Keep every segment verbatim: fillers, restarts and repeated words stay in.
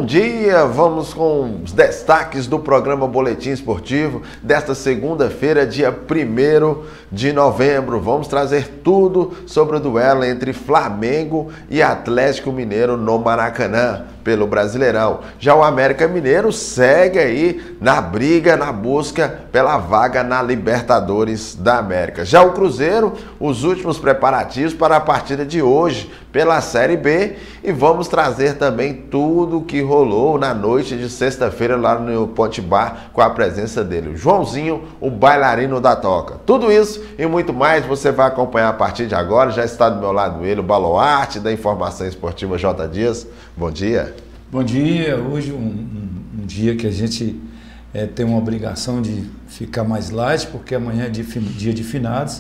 Bom dia, vamos com os destaques do programa Boletim Esportivo desta segunda-feira, dia primeiro de novembro. Vamos trazer tudo sobre o duelo entre Flamengo e Atlético Mineiro no Maracanã, pelo Brasileirão. Já o América Mineiro segue aí na briga, na busca pela vaga na Libertadores da América. Já o Cruzeiro, os últimos preparativos para a partida de hoje pela Série B, e vamos trazer também tudo o que rolou na noite de sexta-feira lá no Ponte Bar com a presença dele, o Joãozinho, o bailarino da toca. Tudo isso e muito mais você vai acompanhar a partir de agora. Já está do meu lado ele, o baluarte da informação esportiva, J. Dias. Bom dia. Bom dia. Hoje um, um, um dia que a gente é, tem uma obrigação de ficar mais light, porque amanhã é dia, dia de finados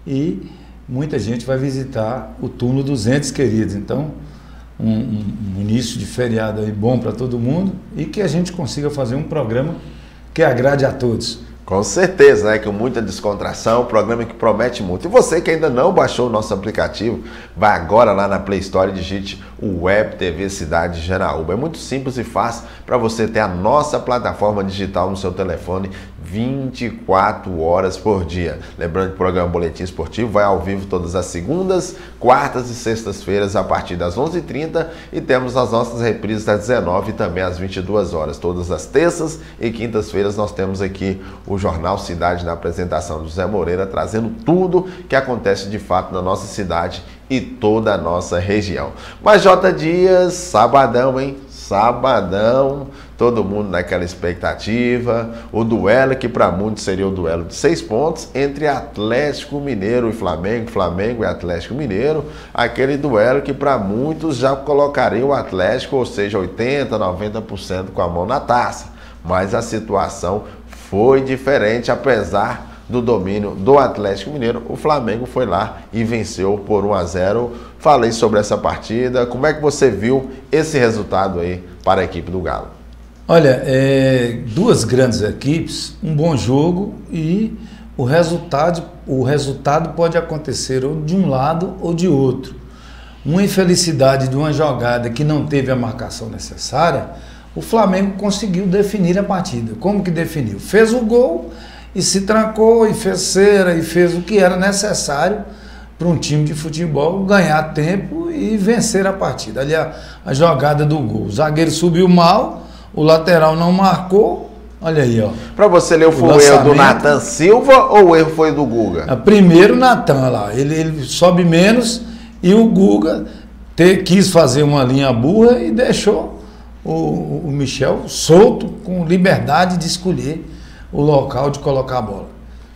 e muita gente vai visitar o túmulo dos entes queridos. Então, um, um, um início de feriado aí bom para todo mundo e que a gente consiga fazer um programa que agrade a todos. Com certeza, né? Com muita descontração, um programa que promete muito. E você que ainda não baixou o nosso aplicativo, vai agora lá na Play Store e digite o Web T V Cidade Janaúba. É muito simples e fácil para você ter a nossa plataforma digital no seu telefone vinte e quatro horas por dia. Lembrando que o programa Boletim Esportivo vai ao vivo todas as segundas, quartas e sextas-feiras a partir das onze e trinta e temos as nossas reprises das dezenove e também às vinte e duas horas. Todas as terças e quintas-feiras nós temos aqui o Jornal Cidade na apresentação do Zé Moreira, trazendo tudo que acontece de fato na nossa cidade e toda a nossa região. Mas J. Dias, sabadão, hein? Sabadão, todo mundo naquela expectativa, o duelo que para muitos seria o duelo de seis pontos entre Atlético Mineiro e Flamengo, Flamengo e Atlético Mineiro, aquele duelo que para muitos já colocaria o Atlético, ou seja, oitenta por cento, noventa por cento com a mão na taça, mas a situação foi diferente, apesar do domínio do Atlético Mineiro, o Flamengo foi lá e venceu por um a zero. Falei sobre essa partida, como é que você viu esse resultado aí para a equipe do Galo? Olha, é, duas grandes equipes, um bom jogo e o resultado, o resultado pode acontecer ou de um lado ou de outro. Uma infelicidade de uma jogada que não teve a marcação necessária, o Flamengo conseguiu definir a partida. Como que definiu? Fez o gol e se trancou e fez cera e fez o que era necessário para um time de futebol ganhar tempo e vencer a partida. Ali a, a jogada do gol. O zagueiro subiu mal, o lateral não marcou. Olha aí, ó. Para você ler, foi o erro do Nathan Silva ou o erro foi do Guga? Primeiro o Nathan lá, ele, ele sobe menos e o Guga te, quis fazer uma linha burra e deixou o, o Michel solto, com liberdade de escolher o local de colocar a bola.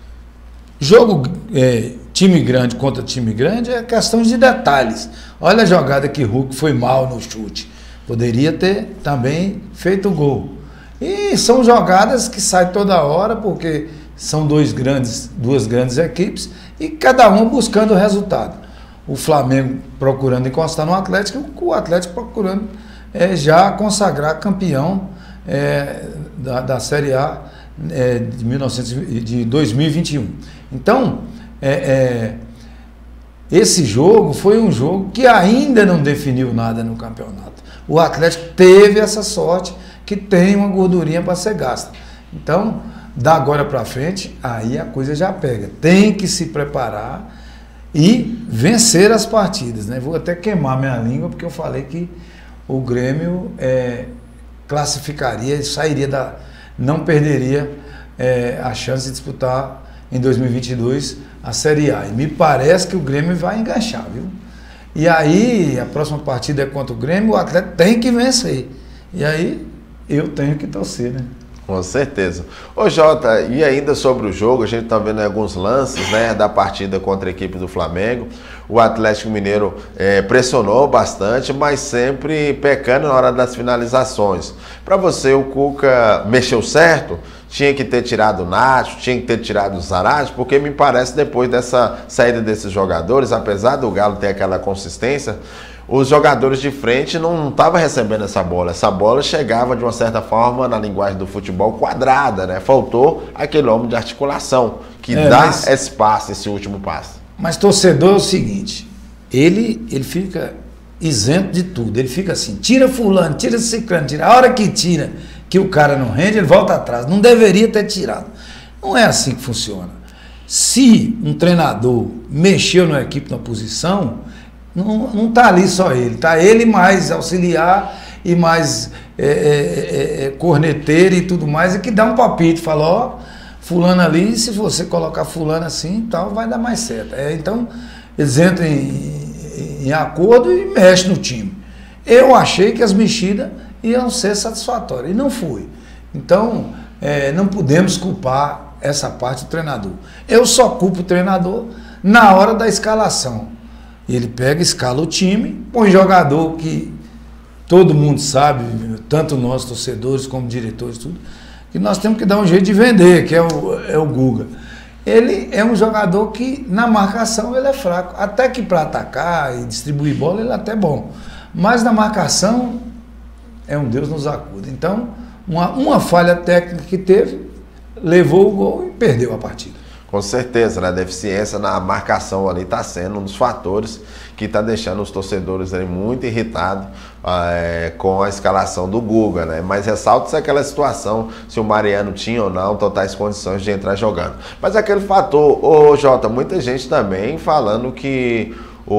Jogo é, time grande contra time grande é questão de detalhes. Olha a jogada que Hulk foi mal no chute. Poderia ter também feito o gol. E são jogadas que saem toda hora, porque são dois grandes, duas grandes equipes e cada uma buscando o resultado. O Flamengo procurando encostar no Atlético, o Atlético procurando é, já consagrar campeão é, da, da Série A É, de, mil e novecentos, de dois mil e vinte e um. Então, é, é, esse jogo foi um jogo que ainda não definiu nada no campeonato. O Atlético teve essa sorte que tem uma gordurinha para ser gasta. Então, da agora para frente, aí a coisa já pega. Tem que se preparar e vencer as partidas, né? Vou até queimar minha língua, porque eu falei que o Grêmio é, classificaria, sairia da... não perderia é, a chance de disputar em dois mil e vinte e dois a Série A. E me parece que o Grêmio vai enganchar, viu? E aí, a próxima partida é contra o Grêmio, o Atlético tem que vencer. E aí, eu tenho que torcer, né? Com certeza. Ô Jota, e ainda sobre o jogo, a gente está vendo alguns lances, né, da partida contra a equipe do Flamengo. O Atlético Mineiro é, pressionou bastante, mas sempre pecando na hora das finalizações. Para você, o Cuca mexeu certo? Tinha que ter tirado o Nacho, tinha que ter tirado o Zarate, porque me parece depois dessa saída desses jogadores, apesar do Galo ter aquela consistência, os jogadores de frente não estavam recebendo essa bola. Essa bola chegava de uma certa forma, na linguagem do futebol, quadrada, né? Faltou aquele homem de articulação que é, dá mas, esse passe, esse último passe. Mas torcedor é o seguinte, ele, ele fica isento de tudo. Ele fica assim, tira fulano, tira ciclano, tira. A hora que tira, que o cara não rende, ele volta atrás. Não deveria ter tirado. Não é assim que funciona. Se um treinador mexeu na equipe na posição, não, não tá ali só ele, tá ele mais auxiliar e mais é, é, é, corneteiro e tudo mais, e que dá um palpite, fala, ó, fulano ali, se você colocar fulano assim e tal, vai dar mais certo. É, então, eles entram em, em acordo e mexem no time. Eu achei que as mexidas iam ser satisfatórias, e não foi. Então, é, não podemos culpar essa parte do treinador. Eu só culpo o treinador na hora da escalação. Ele pega, escala o time, põe jogador que todo mundo sabe, tanto nós torcedores como diretores, tudo, que nós temos que dar um jeito de vender, que é o, é o Guga. Ele é um jogador que na marcação ele é fraco, até que para atacar e distribuir bola ele é até bom, mas na marcação é um Deus nos acuda. Então, uma, uma falha técnica que teve, levou o gol e perdeu a partida. Com certeza, né? A deficiência na marcação ali está sendo um dos fatores que está deixando os torcedores ali muito irritados é, com a escalação do Guga, né? Mas ressalta-se aquela situação, se o Mariano tinha ou não totais condições de entrar jogando. Mas aquele fator, ô Jota, muita gente também falando que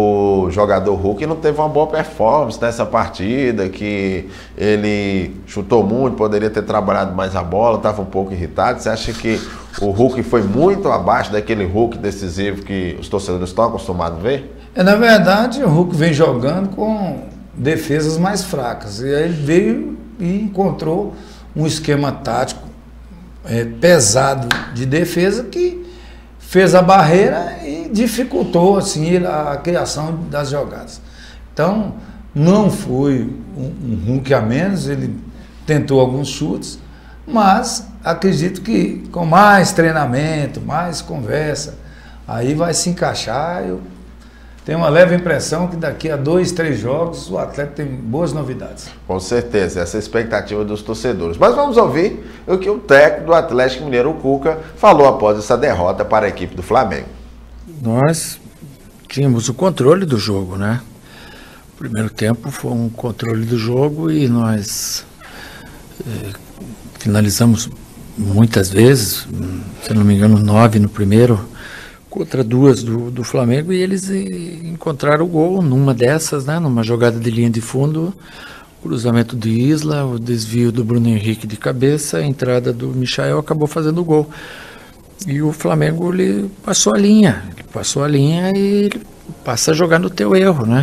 o jogador Hulk não teve uma boa performance nessa partida, que ele chutou muito, poderia ter trabalhado mais a bola, estava um pouco irritado. Você acha que o Hulk foi muito abaixo daquele Hulk decisivo que os torcedores estão acostumados a ver? É, na verdade, o Hulk vem jogando com defesas mais fracas, e aí ele veio e encontrou um esquema tático é, pesado de defesa que fez a barreira e dificultou assim, a criação das jogadas. Então, não foi um, um Hulk a menos, ele tentou alguns chutes, mas acredito que com mais treinamento, mais conversa, aí vai se encaixar. Eu tenho uma leve impressão que daqui a dois, três jogos o Atlético tem boas novidades. Com certeza, essa é a expectativa dos torcedores. Mas vamos ouvir o que o técnico do Atlético Mineiro, o Cuca, falou após essa derrota para a equipe do Flamengo. Nós tínhamos o controle do jogo, né? O primeiro tempo foi um controle do jogo e nós eh, finalizamos muitas vezes, se não me engano, nove no primeiro, contra duas do, do Flamengo, e eles encontraram o gol numa dessas, né, numa jogada de linha de fundo, cruzamento de Isla, o desvio do Bruno Henrique de cabeça, a entrada do Michael acabou fazendo o gol. E o Flamengo ele passou a linha, ele passou a linha e ele passa a jogar no teu erro, né?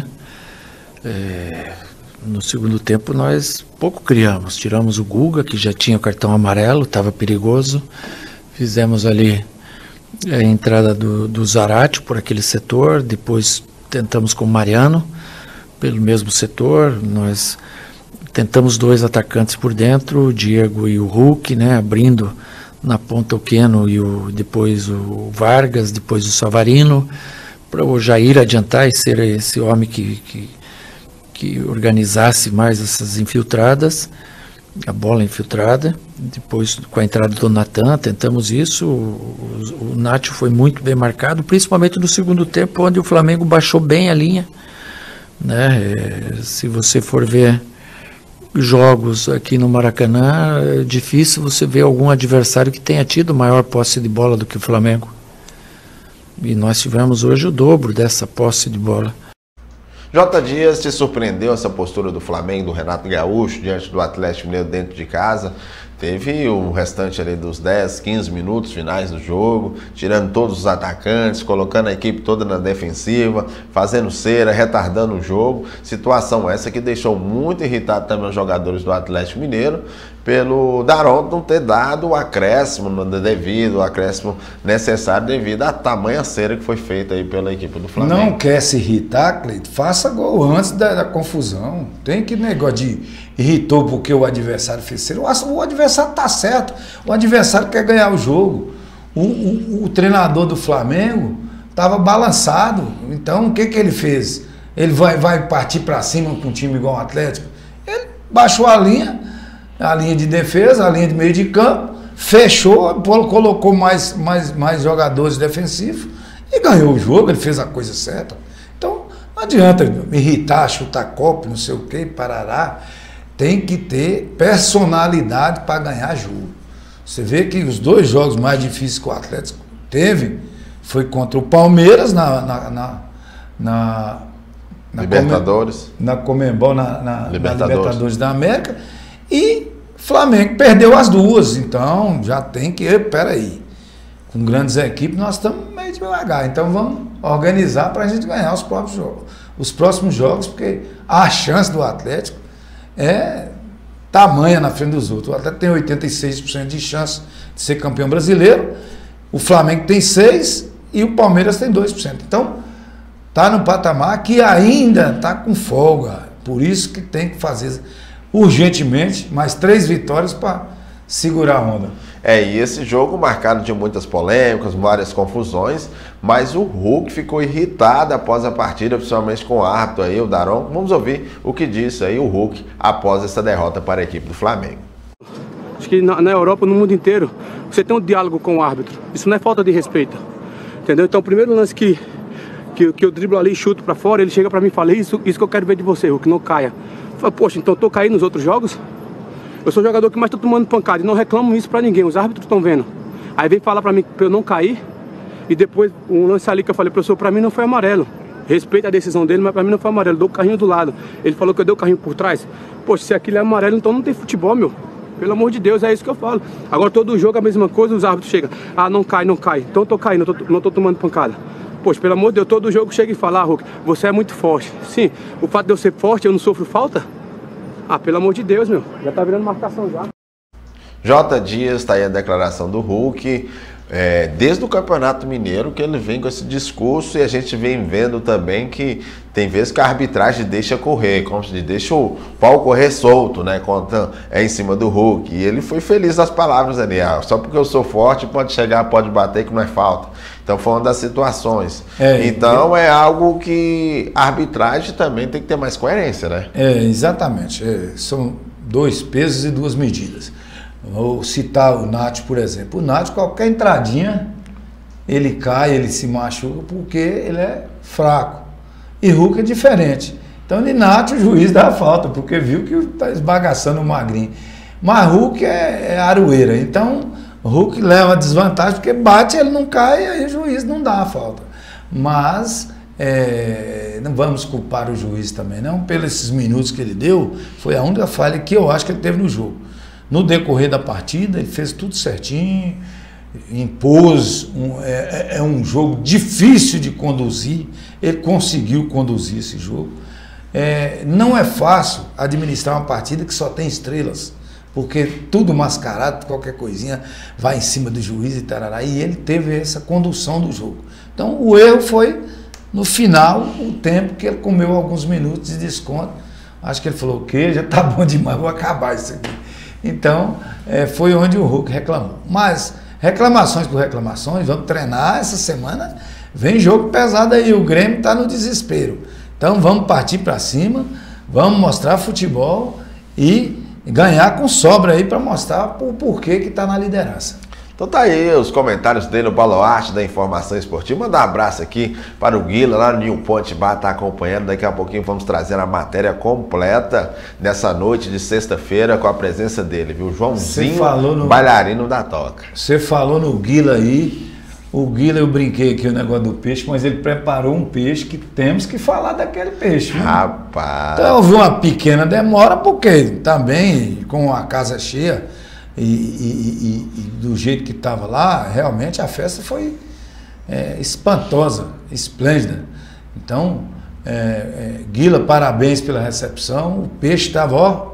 É, no segundo tempo nós pouco criamos, tiramos o Guga, que já tinha o cartão amarelo, estava perigoso, fizemos ali a entrada do, do Zarate por aquele setor, depois tentamos com o Mariano pelo mesmo setor, nós tentamos dois atacantes por dentro, o Diego e o Hulk, né, abrindo na ponta o Keno e o, depois o Vargas, depois o Savarino, para o Jair adiantar e ser esse homem que, que, que organizasse mais essas infiltradas, a bola infiltrada. Depois com a entrada do Natan, tentamos isso. O, o, o Nacho foi muito bem marcado, principalmente no segundo tempo, onde o Flamengo baixou bem a linha, né? É, se você for ver jogos aqui no Maracanã, é difícil você ver algum adversário que tenha tido maior posse de bola do que o Flamengo. E nós tivemos hoje o dobro dessa posse de bola. J. Dias, te surpreendeu essa postura do Flamengo, do Renato Gaúcho, diante do Atlético Mineiro dentro de casa? Teve o restante ali dos dez, quinze minutos finais do jogo, tirando todos os atacantes, colocando a equipe toda na defensiva, fazendo cera, retardando o jogo. Situação essa que deixou muito irritado também os jogadores do Atlético Mineiro, pelo Daronco não ter dado o acréscimo devido, o acréscimo necessário devido à tamanha cera que foi feita aí pela equipe do Flamengo. Não quer se irritar, Cleito? Faça gol antes da, da confusão. Tem que negócio de irritou porque o adversário fez cera. O, o adversário tá certo. O adversário quer ganhar o jogo. O, o, o treinador do Flamengo estava balançado. Então o que que ele fez? Ele vai, vai partir para cima com um time igual o Atlético? Ele baixou a linha, a linha de defesa, a linha de meio de campo, fechou, colocou mais, mais, mais jogadores defensivos e ganhou o jogo. Ele fez a coisa certa. Então, não adianta me irritar, chutar copo, não sei o que, parará. Tem que ter personalidade para ganhar jogo. Você vê que os dois jogos mais difíceis que o Atlético teve foi contra o Palmeiras na, na, na, na, na Libertadores, Come, na Comembol, na, na, Libertadores. na Libertadores da América, e Flamengo perdeu as duas. Então já tem que, peraí, com grandes equipes nós estamos meio devagar. Então vamos organizar para a gente ganhar os próprios jogos, os próximos jogos, porque a chance do Atlético é tamanha na frente dos outros. O Atlético tem oitenta e seis por cento de chance de ser campeão brasileiro, o Flamengo tem seis por cento e o Palmeiras tem dois por cento. Então, está no patamar que ainda está com folga. Por isso que tem que fazer urgentemente mais três vitórias para segurar a onda. É, e esse jogo marcado de muitas polêmicas, várias confusões, mas o Hulk ficou irritado após a partida, principalmente com o árbitro aí, o Daron. Vamos ouvir o que disse aí o Hulk após essa derrota para a equipe do Flamengo. Acho que na, na Europa, no mundo inteiro, você tem um diálogo com o árbitro. Isso não é falta de respeito, entendeu? Então, o primeiro lance que, que, que eu driblo ali e chuto para fora, ele chega para mim e fala, isso, isso que eu quero ver de você, Hulk, não caia. Eu falo, poxa, então eu tô caindo nos outros jogos? Eu sou o jogador que mais tô tomando pancada e não reclamo isso pra ninguém, os árbitros estão vendo. Aí vem falar pra mim pra eu não cair, e depois um lance ali que eu falei, professor, pra mim não foi amarelo. Respeito a decisão dele, mas pra mim não foi amarelo, dou o carrinho do lado. Ele falou que eu dei o carrinho por trás. Poxa, se aquilo é amarelo, então não tem futebol, meu. Pelo amor de Deus, é isso que eu falo. Agora todo jogo é a mesma coisa, os árbitros chegam, ah, não cai, não cai. Então eu tô caindo, eu tô, não tô tomando pancada. Poxa, pelo amor de Deus, todo jogo chega e fala, ah, Hulk, você é muito forte. Sim, o fato de eu ser forte, eu não sofro falta? Ah, pelo amor de Deus, meu, já tá virando marcação já. J. Dias, está aí a declaração do Hulk, é, desde o Campeonato Mineiro que ele vem com esse discurso, e a gente vem vendo também que tem vezes que a arbitragem deixa correr, como se diz, deixa o pau correr solto, né, quando é em cima do Hulk, e ele foi feliz nas palavras ali, ah, só porque eu sou forte pode chegar, pode bater que não é falta. Então foi uma das situações. É, então é, é algo que a arbitragem também tem que ter mais coerência, né? É, exatamente, é, são dois pesos e duas medidas. Vou citar o Nath, por exemplo. O Nath, qualquer entradinha, ele cai, ele se machuca porque ele é fraco. E Hulk é diferente. Então, de Nath, o juiz dá a falta, porque viu que está esbagaçando o magrinho. Mas Hulk é, é aroeira. Então, Hulk leva a desvantagem, porque bate, ele não cai, e aí o juiz não dá a falta. Mas é, não vamos culpar o juiz também, não. Pelos esses minutos que ele deu, foi a única falha que eu acho que ele teve no jogo. No decorrer da partida, ele fez tudo certinho, impôs, um, é, é um jogo difícil de conduzir, ele conseguiu conduzir esse jogo. É, não é fácil administrar uma partida que só tem estrelas, porque tudo mascarado, qualquer coisinha vai em cima do juiz e tarará, e ele teve essa condução do jogo. Então o erro foi no final, o tempo que ele comeu alguns minutos de desconto. Acho que ele falou, o quê? Já tá bom demais, vou acabar isso aqui. Então, é, foi onde o Hulk reclamou. Mas, reclamações por reclamações, vamos treinar essa semana, vem jogo pesado aí, o Grêmio está no desespero. Então, vamos partir para cima, vamos mostrar futebol e ganhar com sobra aí para mostrar o porquê que está na liderança. Então tá aí os comentários dele no Baluarte da Informação Esportiva. Mandar um abraço aqui para o Guila, lá no New Point Bar, tá acompanhando. Daqui a pouquinho vamos trazer a matéria completa nessa noite de sexta-feira com a presença dele, viu? Joãozinho, no... bailarino da toca. Você falou no Guila aí, o Guila, eu brinquei aqui o negócio do peixe, mas ele preparou um peixe que temos que falar daquele peixe. Viu? Rapaz! Então houve uma pequena demora, porque também com a casa cheia, E, e, e, e do jeito que estava lá, realmente a festa foi é, espantosa, esplêndida. Então, é, é, Guila, parabéns pela recepção. O peixe estava, ó,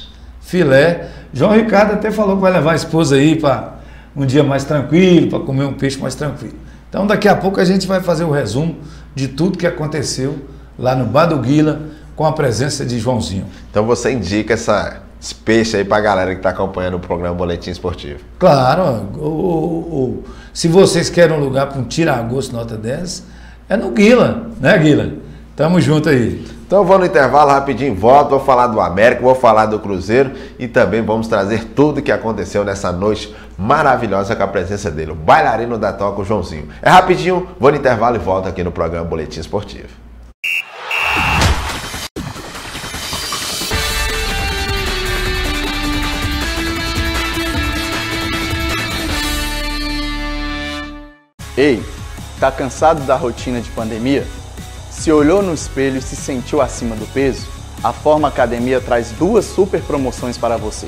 filé. João Ricardo até falou que vai levar a esposa aí para um dia mais tranquilo, para comer um peixe mais tranquilo. Então, daqui a pouco a gente vai fazer o resumo de tudo que aconteceu lá no Bar do Guila, com a presença de Joãozinho. Então você indica essa... esse peixe aí pra galera que tá acompanhando o programa Boletim Esportivo. Claro, o, o, o, se vocês querem um lugar para um tira-gosto nota dez, é no Guila, né, Guila? Tamo junto aí. Então eu vou no intervalo rapidinho, volto, vou falar do América, vou falar do Cruzeiro e também vamos trazer tudo o que aconteceu nessa noite maravilhosa com a presença dele, o bailarino da toca, o Joãozinho. É rapidinho, vou no intervalo e volto aqui no programa Boletim Esportivo. Ei, tá cansado da rotina de pandemia? Se olhou no espelho e se sentiu acima do peso? A Forma Academia traz duas super promoções para você.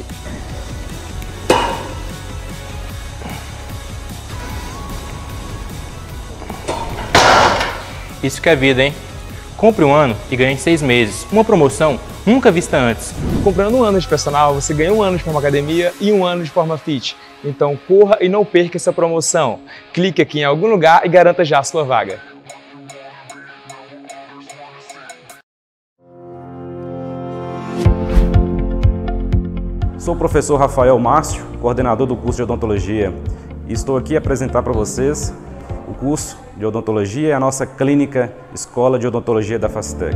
Isso que é vida, hein? Compre um ano e ganhe seis meses. Uma promoção nunca vista antes. Comprando um ano de personal, você ganha um ano de Forma Academia e um ano de Forma Fit. Então corra e não perca essa promoção. Clique aqui em algum lugar e garanta já a sua vaga. Sou o professor Rafael Márcio, coordenador do curso de odontologia, e estou aqui a apresentar para vocês o curso de odontologia e a nossa clínica Escola de Odontologia da Fastec.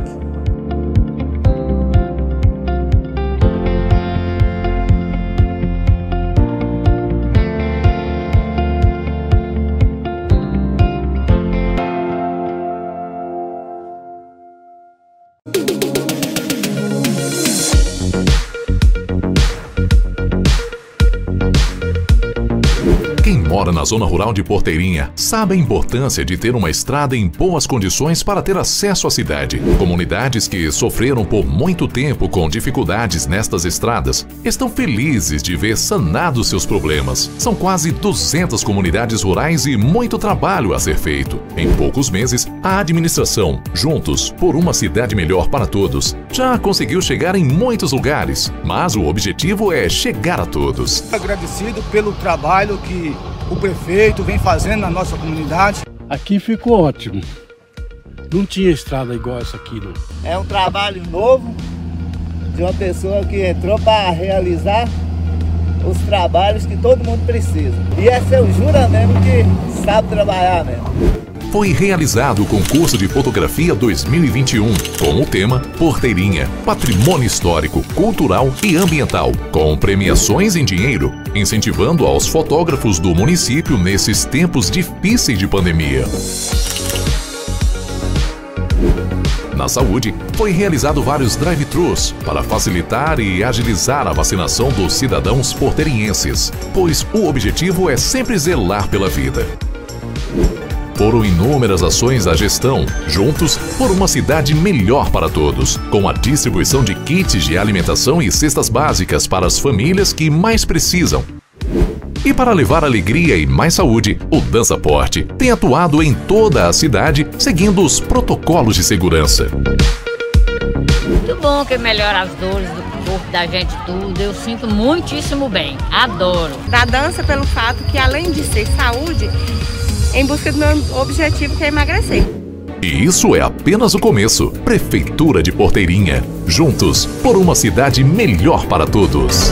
Quem mora na zona rural de Porteirinha sabe a importância de ter uma estrada em boas condições para ter acesso à cidade. Comunidades que sofreram por muito tempo com dificuldades nestas estradas estão felizes de ver sanados seus problemas. São quase duzentas comunidades rurais e muito trabalho a ser feito. Em poucos meses, a administração, juntos por uma cidade melhor para todos, já conseguiu chegar em muitos lugares, mas o objetivo é chegar a todos. Agradecido pelo trabalho que o prefeito vem fazendo na nossa comunidade. Aqui ficou ótimo. Não tinha estrada igual essa aqui, não. É um trabalho novo de uma pessoa que entrou para realizar os trabalhos que todo mundo precisa. E é seu jura mesmo que sabe trabalhar mesmo. Foi realizado o concurso de fotografia dois mil e vinte e um com o tema Porteirinha, Patrimônio Histórico, Cultural e Ambiental, com premiações em dinheiro, incentivando aos fotógrafos do município nesses tempos difíceis de pandemia. Na saúde, foi realizado vários drive-thrus para facilitar e agilizar a vacinação dos cidadãos porteirienses, pois o objetivo é sempre zelar pela vida. Foram inúmeras ações da gestão, juntos por uma cidade melhor para todos, com a distribuição de kits de alimentação e cestas básicas para as famílias que mais precisam. E para levar alegria e mais saúde, o Dançaporte tem atuado em toda a cidade, seguindo os protocolos de segurança. Muito bom que melhora as dores do corpo da gente, tudo. Eu sinto muitíssimo bem. Adoro. Da dança pelo fato que, além de ser saúde, em busca do meu objetivo, que é emagrecer. E isso é apenas o começo. Prefeitura de Porteirinha. Juntos por uma cidade melhor para todos.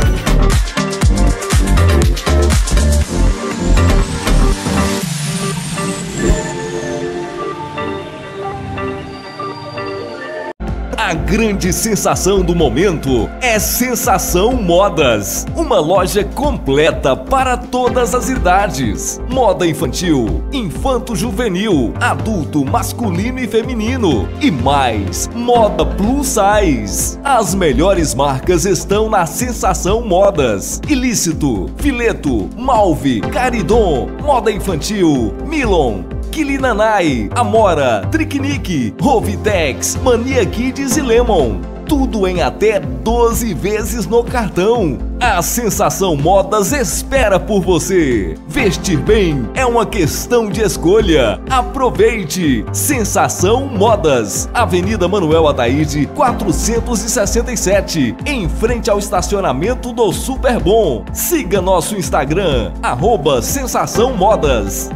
A grande sensação do momento é Sensação Modas, uma loja completa para todas as idades. Moda infantil, infanto-juvenil, adulto, masculino e feminino e mais, moda plus size. As melhores marcas estão na Sensação Modas. Ilícito, Fileto, Malve, Caridon, moda infantil, Milon, Kilinanai, Amora, Tricknick, Rovitex, Mania Kids e Lemon. Tudo em até doze vezes no cartão. A Sensação Modas espera por você. Vestir bem é uma questão de escolha. Aproveite! Sensação Modas, Avenida Manuel Ataíde, quatrocentos e sessenta e sete, em frente ao estacionamento do Super Bom. Siga nosso Instagram, arroba Sensação Modas.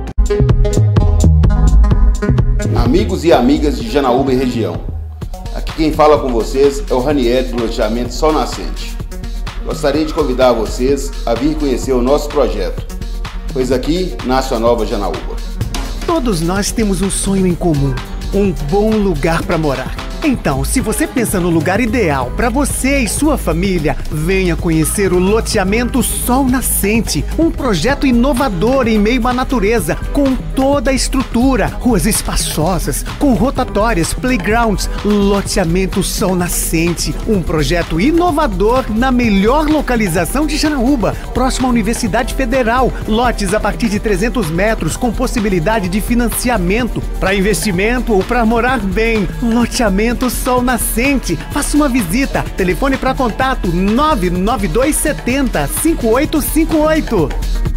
Amigos e amigas de Janaúba e região, aqui quem fala com vocês é o Ranieri do loteamento Sol Nascente. Gostaria de convidar vocês a vir conhecer o nosso projeto, pois aqui nasce a nova Janaúba. Todos nós temos um sonho em comum, um bom lugar para morar. Então, se você pensa no lugar ideal para você e sua família, venha conhecer o loteamento Sol Nascente, um projeto inovador em meio à natureza, com toda a estrutura, ruas espaçosas, com rotatórias, playgrounds, loteamento Sol Nascente, um projeto inovador na melhor localização de Janaúba, próximo à Universidade Federal, lotes a partir de trezentos metros com possibilidade de financiamento para investimento ou para morar bem. Loteamento Sol Nascente. Faça uma visita. Telefone para contato nove nove dois sete zero cinco oito cinco oito.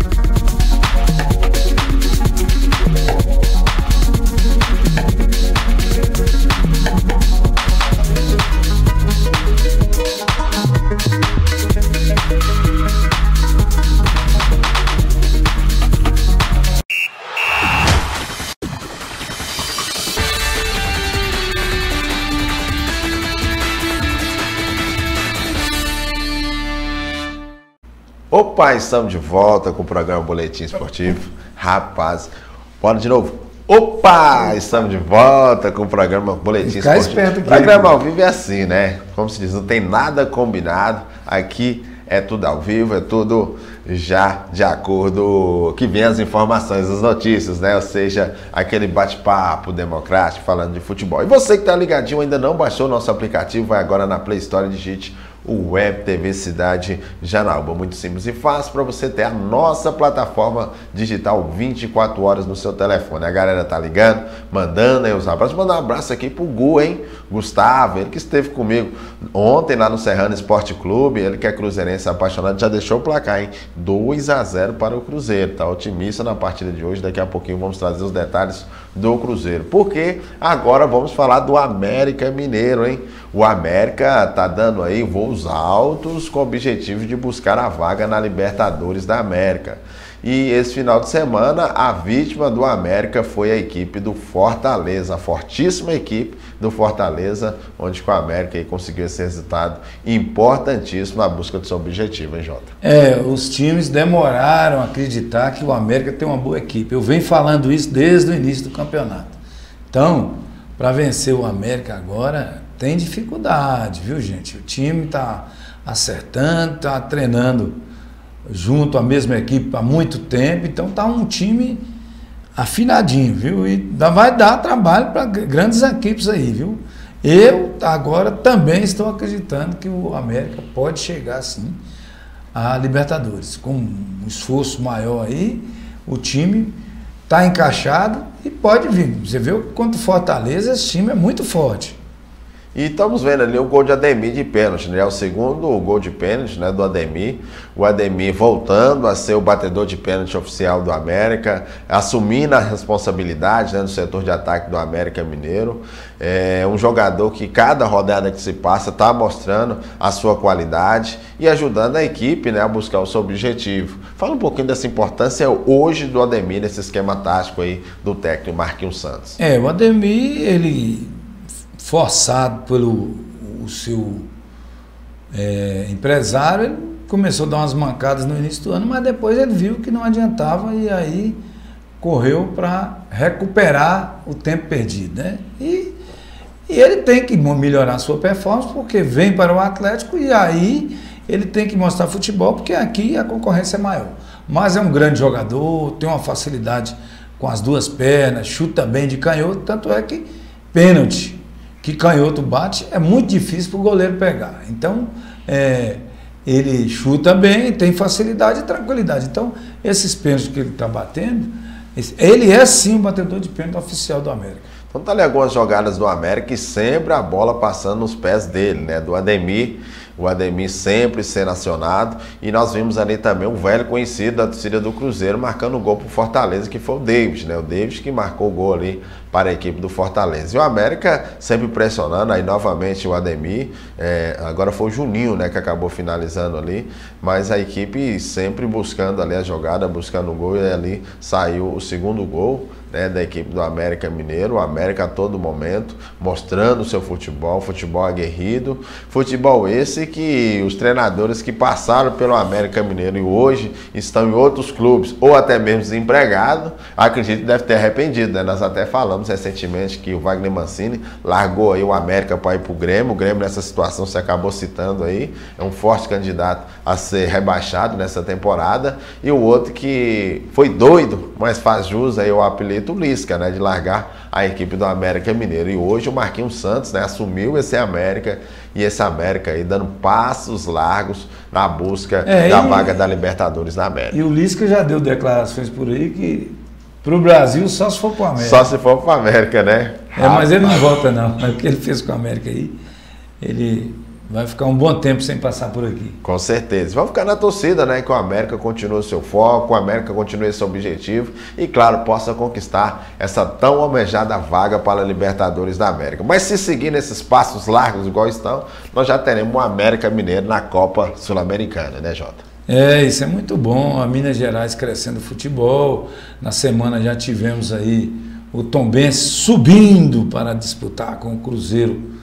Opa, estamos de volta com o programa Boletim Esportivo. Rapaz, bora de novo. Opa, estamos de volta com o programa Boletim Ficar Esportivo. Esperto aqui, programa ao vivo é assim, né? Como se diz, não tem nada combinado. Aqui é tudo ao vivo, é tudo já de acordo que vem as informações, as notícias, né? Ou seja, aquele bate-papo democrático falando de futebol. E você que está ligadinho, ainda não baixou o nosso aplicativo, vai agora na Play Store e digite o Web T V Cidade Janaúba. Muito simples e fácil para você ter a nossa plataforma digital vinte e quatro horas no seu telefone. A galera tá ligando, mandando aí os abraços. Mandar um abraço aqui pro Gu, hein? Gustavo, ele que esteve comigo ontem lá no Serrano Esporte Clube, ele que é cruzeirense apaixonado, já deixou o placar, hein? dois a zero para o Cruzeiro. Tá otimista na partida de hoje. Daqui a pouquinho vamos trazer os detalhes do Cruzeiro. Porque agora vamos falar do América Mineiro, hein? O América tá dando aí voos altos com o objetivo de buscar a vaga na Libertadores da América. E esse final de semana, a vítima do América foi a equipe do Fortaleza, a fortíssima equipe do Fortaleza, onde o América aí conseguiu esse resultado importantíssimo na busca do seu objetivo, hein, Jota? É, os times demoraram a acreditar que o América tem uma boa equipe. Eu venho falando isso desde o início do campeonato. Então, para vencer o América agora, tem dificuldade, viu, gente? O time está acertando, está treinando junto à mesma equipe há muito tempo, então tá um time afinadinho, viu? E vai dar trabalho para grandes equipes aí, viu? Eu agora também estou acreditando que o América pode chegar sim a Libertadores. Com um esforço maior aí, o time tá encaixado e pode vir. Você viu quanto o Fortaleza, esse time é muito forte. E estamos vendo ali o gol de Ademir de pênalti, né? O segundo gol de pênalti, né, do Ademir. O Ademir voltando a ser o batedor de pênalti oficial do América, assumindo a responsabilidade, né, no setor de ataque do América Mineiro. É um jogador que cada rodada que se passa está mostrando a sua qualidade e ajudando a equipe, né, a buscar o seu objetivo. Fala um pouquinho dessa importância hoje do Ademir nesse esquema tático aí do técnico Marquinhos Santos. É, o Ademir, ele forçado pelo o seu é, empresário, ele começou a dar umas mancadas no início do ano, mas depois ele viu que não adiantava e aí correu para recuperar o tempo perdido, né? E, e ele tem que melhorar a sua performance, porque vem para o Atlético e aí ele tem que mostrar futebol, porque aqui a concorrência é maior. Mas é um grande jogador, tem uma facilidade com as duas pernas, chuta bem de canhoto, tanto é que pênalti que canhoto bate, é muito difícil para o goleiro pegar. Então, é, ele chuta bem, tem facilidade e tranquilidade. Então, esses pênaltis que ele está batendo, ele é sim o batedor de pênalti oficial do América. Então tá ali algumas jogadas do América e sempre a bola passando nos pés dele, né? Do Ademir. O Ademir sempre sendo acionado. E nós vimos ali também um velho conhecido da torcida do Cruzeiro marcando o gol para o Fortaleza, que foi o David, né? O David que marcou o gol ali para a equipe do Fortaleza. E o América sempre pressionando, aí novamente o Ademir. É, agora foi o Juninho, né, que acabou finalizando ali. Mas a equipe sempre buscando ali a jogada, buscando o gol. E ali saiu o segundo gol, né, da equipe do América Mineiro, o América a todo momento, mostrando o seu futebol, futebol aguerrido, futebol esse que os treinadores que passaram pelo América Mineiro e hoje estão em outros clubes, ou até mesmo desempregados, acredito que deve ter arrependido, né? Nós até falamos recentemente que o Wagner Mancini largou aí o América para ir para o Grêmio, o Grêmio nessa situação você acabou citando aí, é um forte candidato a ser rebaixado nessa temporada, e o outro que foi doido, mas faz jus aí o apelido Lisca, né, de largar a equipe do América Mineiro. E hoje o Marquinhos Santos, né, assumiu esse América, e esse América aí dando passos largos na busca é, da e, vaga da Libertadores na América. E o Lisca já deu declarações por aí que pro Brasil só se for pro América. Só se for pro América, né? É, mas ele não volta não, mas o que ele fez com o América aí, ele vai ficar um bom tempo sem passar por aqui. Com certeza. Vamos ficar na torcida, né? Que o América continue o seu foco, o América continue esse objetivo e, claro, possa conquistar essa tão almejada vaga para a Libertadores da América. Mas se seguir nesses passos largos igual estão, nós já teremos o América Mineiro na Copa Sul-Americana, né, Jota? É, isso é muito bom. A Minas Gerais crescendo futebol. Na semana já tivemos aí o Tombense subindo para disputar com o Cruzeiro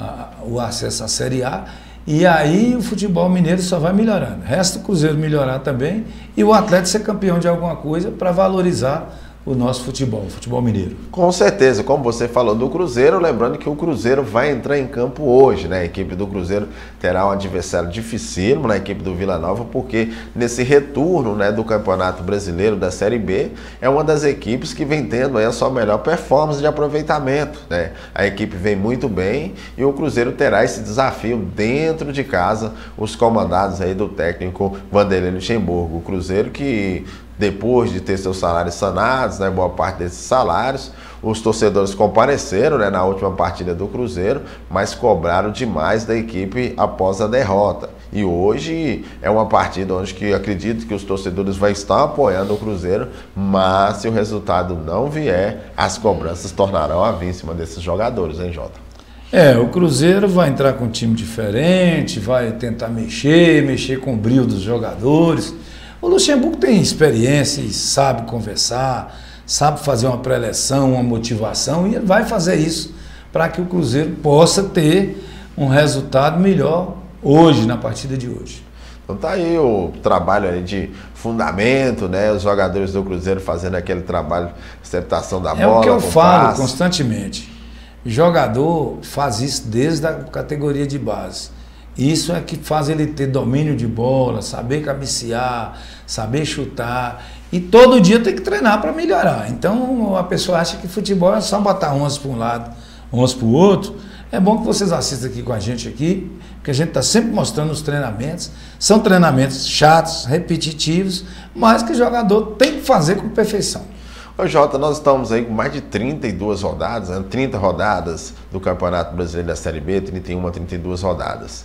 o acesso à Série A, e aí o futebol mineiro só vai melhorando. Resta o Cruzeiro melhorar também e o Atlético ser campeão de alguma coisa para valorizar o nosso futebol, o futebol mineiro. Com certeza, como você falou do Cruzeiro, lembrando que o Cruzeiro vai entrar em campo hoje, né? A equipe do Cruzeiro terá um adversário dificílimo na equipe do Vila Nova, porque nesse retorno, né, do Campeonato Brasileiro da Série B, é uma das equipes que vem tendo aí a sua melhor performance de aproveitamento, né? A equipe vem muito bem e o Cruzeiro terá esse desafio dentro de casa, os comandados aí do técnico Vanderlei Luxemburgo. O Cruzeiro que, depois de ter seus salários sanados, né, boa parte desses salários, os torcedores compareceram, né, na última partida do Cruzeiro, mas cobraram demais da equipe após a derrota. E hoje é uma partida onde que acredito que os torcedores vão estar apoiando o Cruzeiro, mas se o resultado não vier, as cobranças tornarão a vir em cima desses jogadores, hein, Jota? É, o Cruzeiro vai entrar com um time diferente, vai tentar mexer, mexer com o brilho dos jogadores. O Luxemburgo tem experiência e sabe conversar, sabe fazer uma pré-eleção, uma motivação, e ele vai fazer isso para que o Cruzeiro possa ter um resultado melhor hoje, na partida de hoje. Então tá aí o trabalho aí de fundamento, né? Os jogadores do Cruzeiro fazendo aquele trabalho de aceptação da bola. É o que eu falo passe. constantemente. O jogador faz isso desde a categoria de base. Isso é que faz ele ter domínio de bola, saber cabecear, saber chutar. E todo dia tem que treinar para melhorar. Então a pessoa acha que futebol é só botar onze para um lado, onze para o outro. É bom que vocês assistam aqui com a gente aqui, porque a gente está sempre mostrando os treinamentos. São treinamentos chatos, repetitivos, mas que o jogador tem que fazer com perfeição. Ô Jota, nós estamos aí com mais de trinta e duas rodadas, né? trinta rodadas do Campeonato Brasileiro da Série B, trinta e uma, trinta e duas rodadas.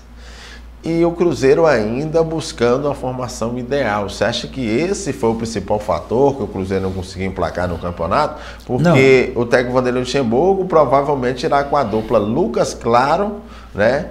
E o Cruzeiro ainda buscando a formação ideal. Você acha que esse foi o principal fator que o Cruzeiro não conseguiu emplacar no campeonato? Porque não. O técnico Vanderlei Luxemburgo provavelmente irá com a dupla Lucas Claro, né?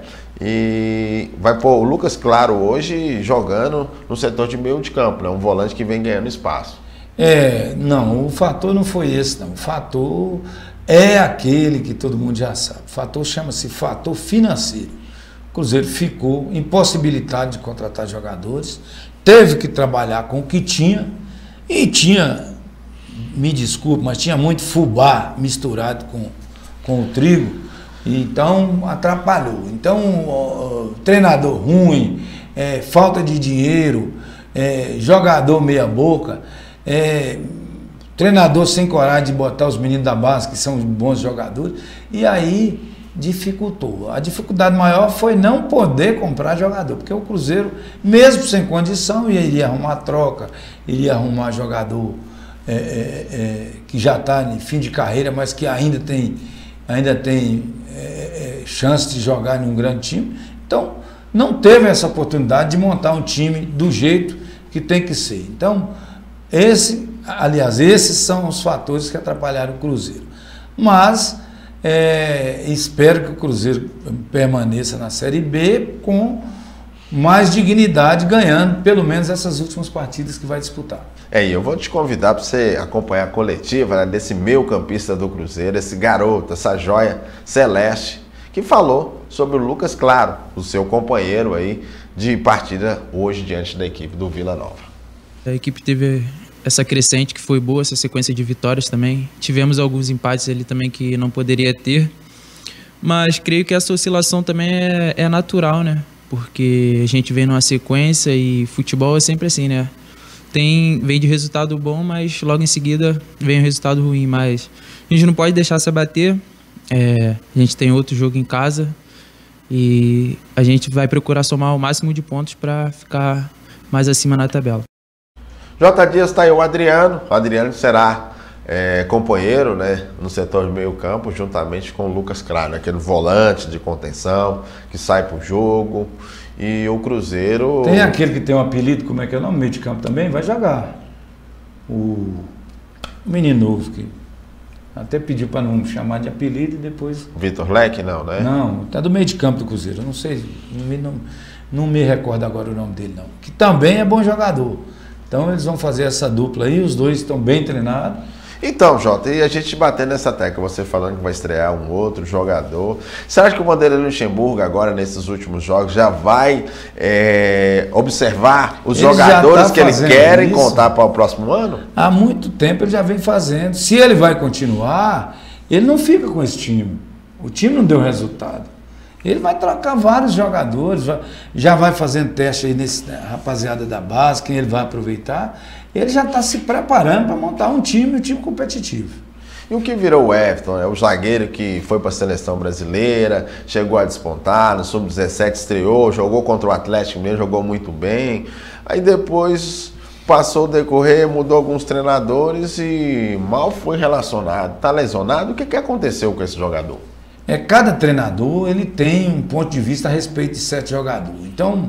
E vai pôr o Lucas Claro hoje jogando no setor de meio de campo, né? Um volante que vem ganhando espaço. É, não, o fator não foi esse, não. O fator é aquele que todo mundo já sabe. O fator chama-se fator financeiro. O Cruzeiro ficou impossibilitado de contratar jogadores, teve que trabalhar com o que tinha, e tinha, me desculpe, mas tinha muito fubá misturado com, com o trigo, então atrapalhou. Então, ó, treinador ruim, é, falta de dinheiro, é, jogador meia boca, é, treinador sem coragem de botar os meninos da base, que são bons jogadores, e aí dificultou. A dificuldade maior foi não poder comprar jogador, porque o Cruzeiro, mesmo sem condição, iria arrumar troca, iria arrumar jogador é, é, é, que já está em fim de carreira, mas que ainda tem, ainda tem é, é, chance de jogar em um grande time. Então, não teve essa oportunidade de montar um time do jeito que tem que ser. Então, esse, aliás, esses são os fatores que atrapalharam o Cruzeiro. Mas É, espero que o Cruzeiro permaneça na Série B com mais dignidade, ganhando pelo menos essas últimas partidas que vai disputar. É, e eu vou te convidar para você acompanhar a coletiva, né, desse meio campista do Cruzeiro, esse garoto, essa joia celeste, que falou sobre o Lucas Claro, o seu companheiro aí de partida hoje diante da equipe do Vila Nova. A equipe teve essa crescente que foi boa, essa sequência de vitórias também. Tivemos alguns empates ali também que não poderia ter, mas creio que essa oscilação também é, é natural, né? Porque a gente vem numa sequência e futebol é sempre assim, né? Tem, vem de resultado bom, mas logo em seguida vem um resultado ruim. Mas a gente não pode deixar se abater. É, a gente tem outro jogo em casa e a gente vai procurar somar o máximo de pontos para ficar mais acima na tabela. J. Dias, está aí o Adriano. O Adriano será é, companheiro, né, no setor de meio campo, juntamente com o Lucas Claro, aquele volante de contenção que sai para o jogo. E o Cruzeiro... Tem aquele que tem um apelido, como é que é o nome? Meio de campo também, vai jogar. O menino novo que até pediu para não chamar de apelido e depois... Vitor Leque, não, né? Não, tá do meio de campo do Cruzeiro, eu não sei, não me, não, não me recordo agora o nome dele não. Que também é bom jogador. Então eles vão fazer essa dupla aí, os dois estão bem treinados. Então, Jota, e a gente batendo nessa tecla, você falando que vai estrear um outro jogador. Você acha que o Vanderlei Luxemburgo agora, nesses últimos jogos, já vai é, observar os ele jogadores tá que ele quer contar para o próximo ano? Há muito tempo ele já vem fazendo. Se ele vai continuar, ele não fica com esse time. O time não deu resultado. Ele vai trocar vários jogadores, já vai fazendo teste aí nesse rapaziada da base, quem ele vai aproveitar. Ele já está se preparando para montar um time, um time competitivo. E o que virou o Everton? É o zagueiro que foi para a seleção brasileira, chegou a despontar, no sub dezessete estreou, jogou contra o Atlético mesmo, jogou muito bem. Aí depois passou o decorrer, mudou alguns treinadores e mal foi relacionado. Está lesionado? O que, que aconteceu com esse jogador? É, cada treinador ele tem um ponto de vista a respeito de certo jogador. Então,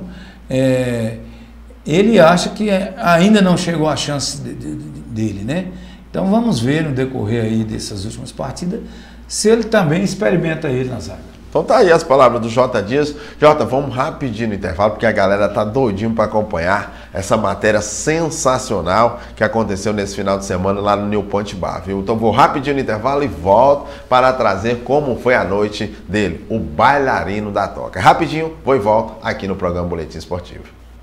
é, ele acha que ainda não chegou a chance de, de, de, dele, né? Então vamos ver no decorrer aí dessas últimas partidas se ele também experimenta ele na zaga. Então tá aí as palavras do J. Dias. Jota, vamos rapidinho no intervalo, porque a galera tá doidinho para acompanhar essa matéria sensacional que aconteceu nesse final de semana lá no New Point Bar, viu? Então vou rapidinho no intervalo e volto para trazer como foi a noite dele, o bailarino da toca. Rapidinho, vou e volto aqui no programa Boletim Esportivo.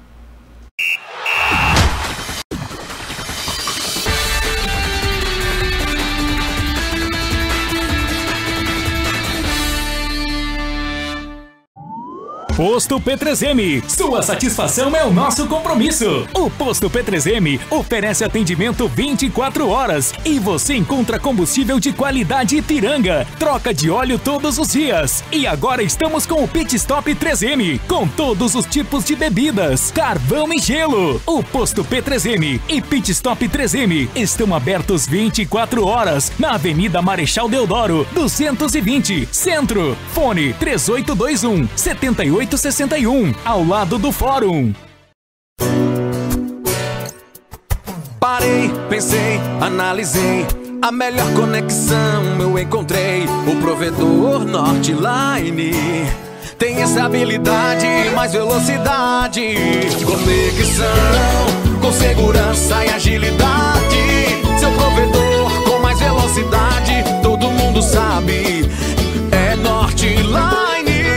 Posto P três M, sua satisfação é o nosso compromisso. O Posto P três M oferece atendimento vinte e quatro horas e você encontra combustível de qualidade Ipiranga, troca de óleo todos os dias. E agora estamos com o Pit Stop três M, com todos os tipos de bebidas, carvão e gelo. O Posto P três M e Pit Stop três M estão abertos vinte e quatro horas na Avenida Marechal Deodoro, duzentos e vinte, Centro. Fone três oito dois um, sete oito seis um, ao lado do Fórum. Parei, pensei, analisei, a melhor conexão eu encontrei. O provedor Northline tem estabilidade, mais velocidade, conexão com segurança e agilidade. Seu provedor com mais velocidade, todo mundo sabe, é Northline.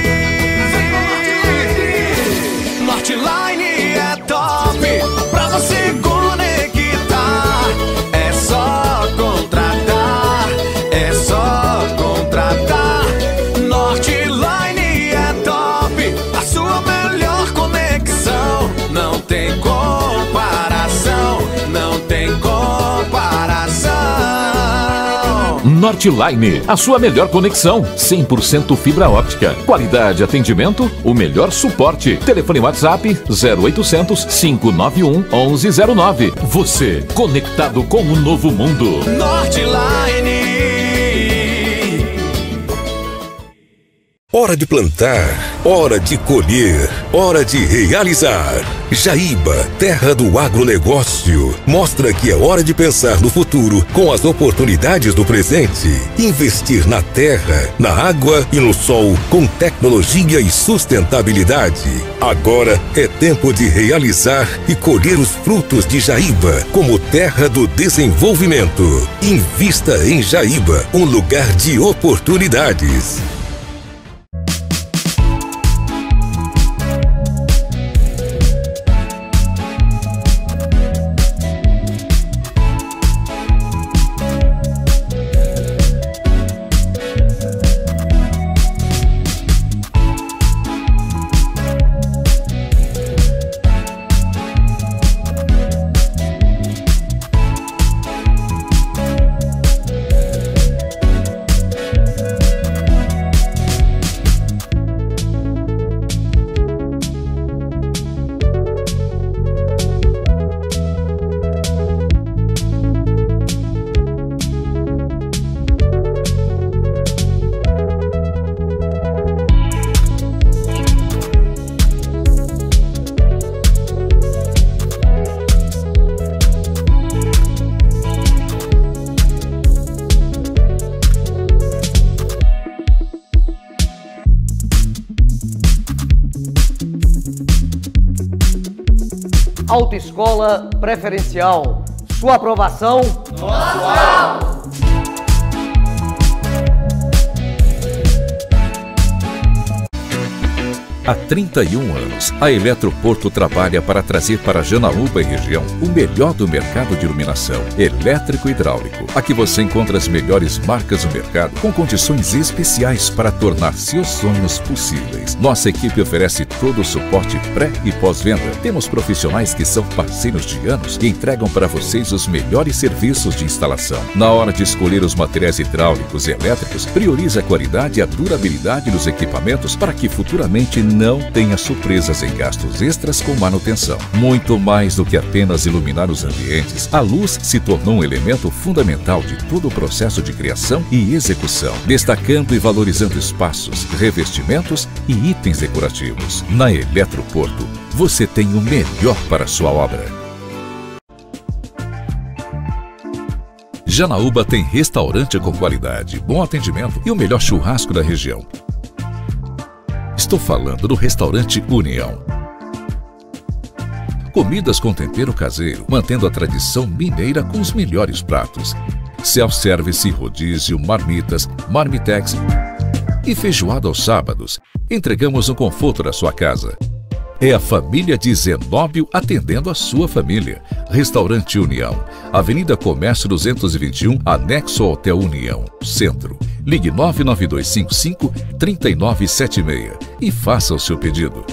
Northline é top, pra você conectar, é só contratar, é só contratar. Northline é top, a sua melhor conexão, não tem comparação, não tem comparação. Northline, a sua melhor conexão, cem por cento fibra óptica, qualidade, atendimento, o melhor suporte. Telefone WhatsApp zero oitocentos, cinco nove um, onze zero nove. Você conectado com o novo mundo. Northline. Hora de plantar, hora de colher. hora de realizar. Jaíba, terra do agronegócio, mostra que é hora de pensar no futuro com as oportunidades do presente. Investir na terra, na água e no sol com tecnologia e sustentabilidade. Agora é tempo de realizar e colher os frutos de Jaíba como terra do desenvolvimento. Invista em Jaíba, um lugar de oportunidades. Autoescola Preferencial. Sua aprovação? Nossa! Há trinta e um anos, a Eletroporto trabalha para trazer para Janaúba e região o melhor do mercado de iluminação elétrico e hidráulico. Aqui você encontra as melhores marcas do mercado com condições especiais para tornar seus sonhos possíveis. Nossa equipe oferece todo o suporte pré e pós-venda. Temos profissionais que são parceiros de anos e entregam para vocês os melhores serviços de instalação. Na hora de escolher os materiais hidráulicos e elétricos, priorize a qualidade e a durabilidade dos equipamentos para que futuramente não tenha surpresas em gastos extras com manutenção. Muito mais do que apenas iluminar os ambientes, a luz se tornou um elemento fundamental de todo o processo de criação e execução, destacando e valorizando espaços, revestimentos e itens decorativos. Na Eletroporto, você tem o melhor para a sua obra. Janaúba tem restaurante com qualidade, bom atendimento e o melhor churrasco da região. Estou falando do restaurante União. Comidas com tempero caseiro, mantendo a tradição mineira com os melhores pratos. Self-service, rodízio, marmitas, marmitex e feijoada aos sábados. Entregamos no conforto da sua casa. É a família de Zenóbio atendendo a sua família. Restaurante União, Avenida Comércio duzentos e vinte e um, anexo ao Hotel União, Centro. Ligue nove nove dois cinco cinco, três nove sete seis e faça o seu pedido.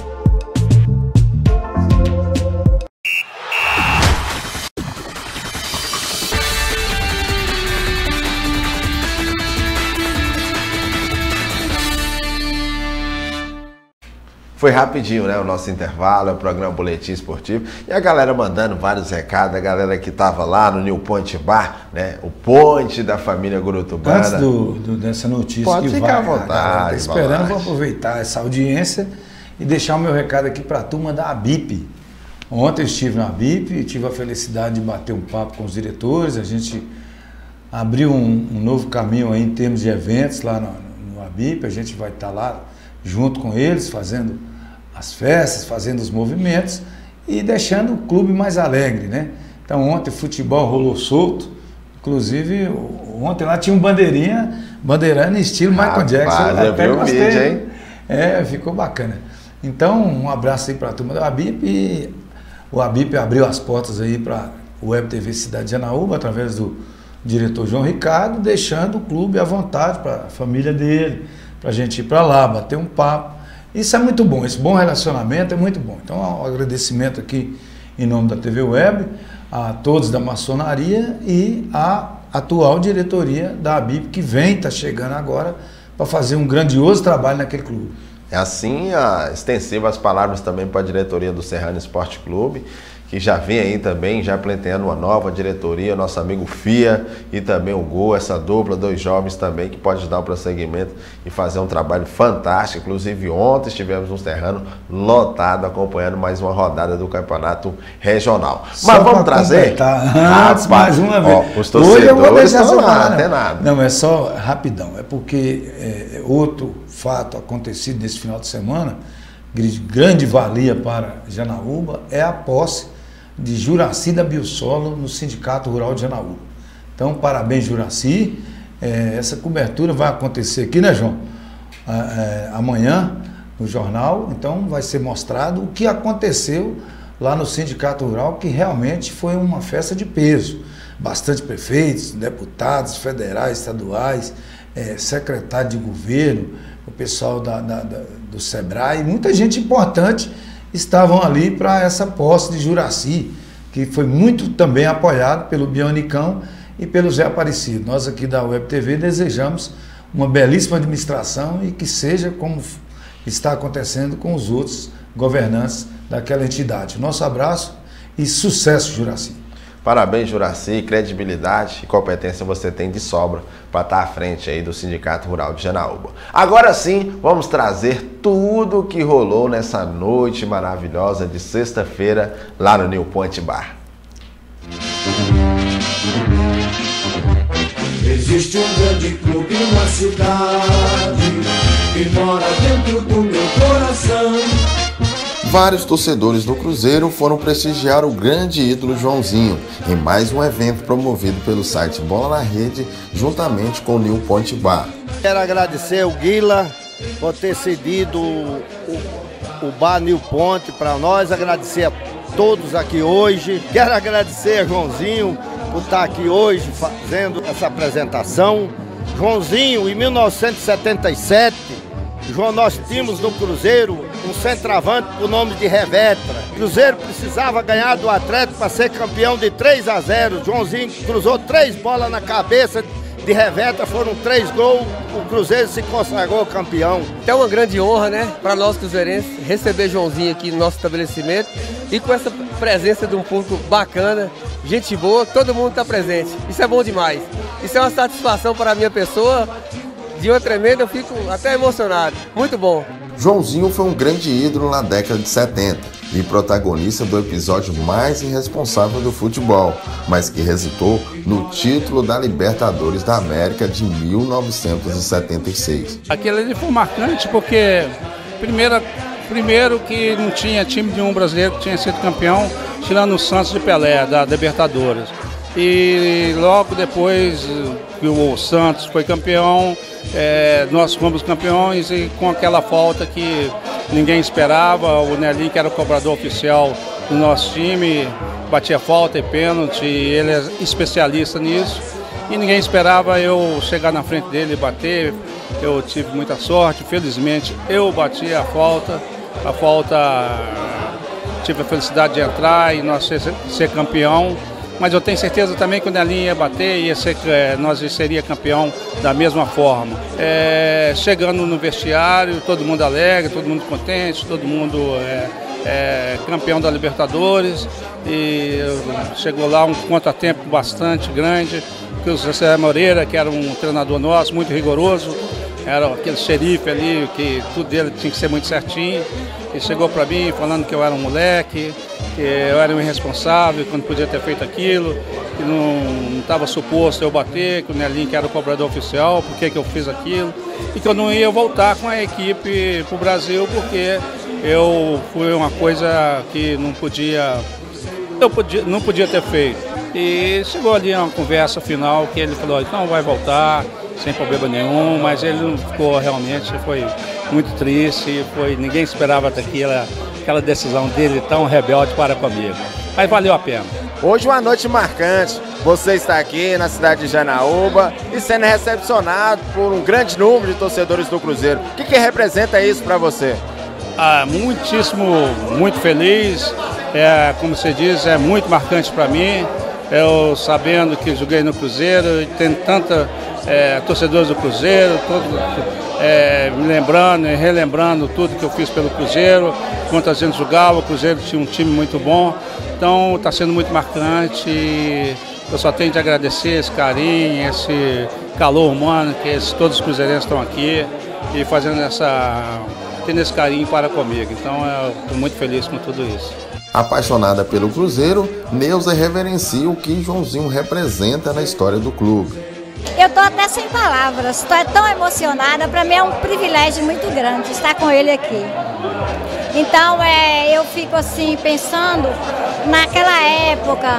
Foi rapidinho, né? O nosso intervalo, é o programa Boletim Esportivo. E a galera mandando vários recados, a galera que estava lá no New Point Bar, né? O ponte da família Gurutubana. Antes do, do, dessa notícia Pode que ficar vai, à vontade. Tá esperando, vou aproveitar essa audiência e deixar o meu recado aqui para a turma da ABIP. Ontem eu estive na ABIP e tive a felicidade de bater um papo com os diretores. A gente abriu um, um novo caminho aí em termos de eventos lá no, no ABIP. A gente vai estar lá junto com eles, fazendo as festas, fazendo os movimentos e deixando o clube mais alegre, né? Então ontem o futebol rolou solto, inclusive ontem lá tinha um bandeirinha, bandeirando estilo Michael Rapaz, Jackson. Eu até vi gostei, o vídeo, hein? É, ficou bacana. Então um abraço aí para a turma da ABIP e o ABIP abriu as portas aí para o Web T V Cidade de Janaúba, através do diretor João Ricardo, deixando o clube à vontade para a família dele, para a gente ir para lá, bater um papo. Isso é muito bom, esse bom relacionamento é muito bom. Então, um agradecimento aqui em nome da T V Web, a todos da maçonaria e a atual diretoria da ABIP, que vem, está chegando agora, para fazer um grandioso trabalho naquele clube. É assim, a, extensiva as palavras também para a diretoria do Serrano Esporte Clube, que já vem aí também, já pleiteando uma nova diretoria, nosso amigo Fia e também o Gol, essa dupla, dois jovens também que pode dar o prosseguimento e fazer um trabalho fantástico. Inclusive ontem estivemos no terreno lotado acompanhando mais uma rodada do campeonato regional. Só Mas vamos trazer antes, mais uma vez. Ó, os torcedores eu vou deixar estão lá, não tem nada. Não, é só rapidão, é porque é, outro fato acontecido nesse final de semana, grande valia para Janaúba, é a posse de Juraci da Biosolo no Sindicato Rural de Janaúba. Então, parabéns, Juraci. É, essa cobertura vai acontecer aqui, né, João? É, amanhã, no jornal. Então, vai ser mostrado o que aconteceu lá no Sindicato Rural, que realmente foi uma festa de peso. Bastante prefeitos, deputados federais, estaduais, é, secretário de governo, o pessoal da, da, da, do Sebrae, muita gente importante estavam ali para essa posse de Juraci, que foi muito também apoiado pelo Bionicão e pelo Zé Aparecido. Nós aqui da Web T V desejamos uma belíssima administração e que seja como está acontecendo com os outros governantes daquela entidade. Nosso abraço e sucesso, Juraci. Parabéns, Juraci, credibilidade e competência você tem de sobra para estar à frente aí do Sindicato Rural de Janaúba. Agora sim, vamos trazer tudo o que rolou nessa noite maravilhosa de sexta-feira lá no New Point Bar. Existe um grande clube na cidade que mora dentro do meu coração. Vários torcedores do Cruzeiro foram prestigiar o grande ídolo Joãozinho em mais um evento promovido pelo site Bola na Rede, juntamente com o New Point Bar. Quero agradecer o Guila por ter cedido o, o Bar New Point para nós, agradecer a todos aqui hoje. Quero agradecer a Joãozinho por estar aqui hoje fazendo essa apresentação. Joãozinho, em mil novecentos e setenta e sete, João, nós tínhamos no Cruzeiro um centroavante por nome de Revetra. O Cruzeiro precisava ganhar do Atlético para ser campeão de três a zero. Joãozinho cruzou três bolas na cabeça de Revetra, foram três gols, o Cruzeiro se consagrou campeão. É uma grande honra, né, para nós cruzeirenses, receber Joãozinho aqui no nosso estabelecimento e com essa presença de um público bacana, gente boa, todo mundo está presente. Isso é bom demais. Isso é uma satisfação para a minha pessoa. De uma tremenda, eu fico até emocionado. Muito bom. Joãozinho foi um grande ídolo na década de setenta e protagonista do episódio mais irresponsável do futebol, mas que resultou no título da Libertadores da América de mil novecentos e setenta e seis. Aquele ali foi marcante porque, primeiro, primeiro que não tinha time de um brasileiro que tinha sido campeão, tirando o Santos de Pelé, da Libertadores. E logo depois que o Santos foi campeão, é, nós fomos campeões e com aquela falta que ninguém esperava, o Nelinho, que era o cobrador oficial do nosso time, batia falta e pênalti, ele é especialista nisso e ninguém esperava eu chegar na frente dele e bater. Eu tive muita sorte, felizmente eu bati a falta, a falta tive a felicidade de entrar e nós ser, ser campeão. Mas eu tenho certeza também que o Nelinho ia bater e ia ser, é, nós seria campeão da mesma forma. É, chegando no vestiário, todo mundo alegre, todo mundo contente, todo mundo é, é, campeão da Libertadores. E chegou lá um contratempo bastante grande, que o José Moreira, que era um treinador nosso, muito rigoroso, era aquele xerife ali, que tudo dele tinha que ser muito certinho. E chegou para mim falando que eu era um moleque, que eu era um irresponsável, que não podia ter feito aquilo, que não estava suposto eu bater, que o Nelinho, que era o cobrador oficial, por que que eu fiz aquilo, e que eu não ia voltar com a equipe para o Brasil, porque eu fui uma coisa que não podia, eu podia, não podia ter feito. E chegou ali uma conversa final que ele falou, então vai voltar, sem problema nenhum, mas ele não ficou realmente, foi muito triste, foi, ninguém esperava daquela aquela decisão dele tão rebelde para comigo. Mas valeu a pena. Hoje uma noite marcante, você está aqui na cidade de Janaúba e sendo recepcionado por um grande número de torcedores do Cruzeiro. O que, que representa isso para você? Ah, muitíssimo, muito feliz, é, como você diz, é muito marcante para mim. Eu sabendo que joguei no Cruzeiro, tem tanta é, torcedores do Cruzeiro, todo, é, me lembrando e relembrando tudo que eu fiz pelo Cruzeiro, quanto a gente jogava, o Cruzeiro tinha um time muito bom. Então está sendo muito marcante e eu só tenho de agradecer esse carinho, esse calor humano que esses, todos os cruzeirenses estão aqui e fazendo essa, tendo esse carinho para comigo. Então eu estou muito feliz com tudo isso. Apaixonada pelo Cruzeiro, Neuza reverencia o que Joãozinho representa na história do clube. Eu estou até sem palavras, estou tão emocionada, para mim é um privilégio muito grande estar com ele aqui. Então é, eu fico assim pensando naquela época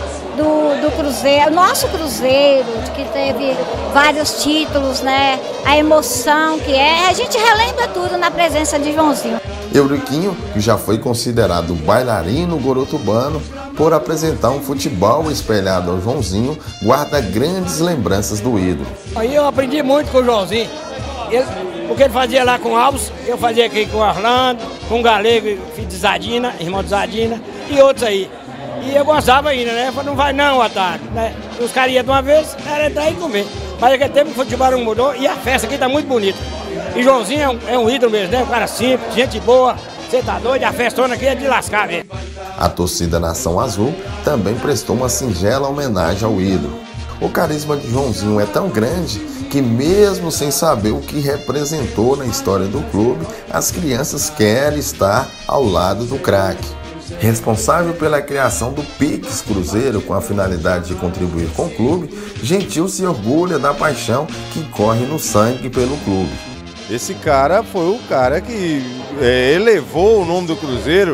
do, do Cruzeiro, nosso Cruzeiro, que teve vários títulos, né? A emoção que é, a gente relembra tudo na presença de Joãozinho. Euriquinho, que já foi considerado bailarino gorotubano, por apresentar um futebol espelhado ao Joãozinho, guarda grandes lembranças do ídolo. Aí eu aprendi muito com o Joãozinho. Ele, o que ele fazia lá com o Alves, eu fazia aqui com o Orlando, com o Galego, filho de Zadina, irmão de Zadina, e outros aí. E eu gostava ainda, né? Eu falei, não vai não, Otávio. Né? Os caras iam de uma vez, era entrar e comer. Mas aquele tempo o futebol não mudou e a festa aqui tá muito bonita. E Joãozinho é um, é um ídolo mesmo, né? Um cara simples, gente boa, você tá doido, a festona aqui é de lascar mesmo. A torcida Nação Azul também prestou uma singela homenagem ao ídolo. O carisma de Joãozinho é tão grande que, mesmo sem saber o que representou na história do clube, as crianças querem estar ao lado do craque. Responsável pela criação do Pix Cruzeiro com a finalidade de contribuir com o clube, Gentil se orgulha da paixão que corre no sangue pelo clube. Esse cara foi o cara que é, elevou o nome do Cruzeiro,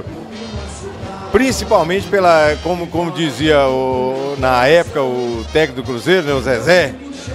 principalmente pela, como, como dizia o, na época o técnico do Cruzeiro, né, o Zezé,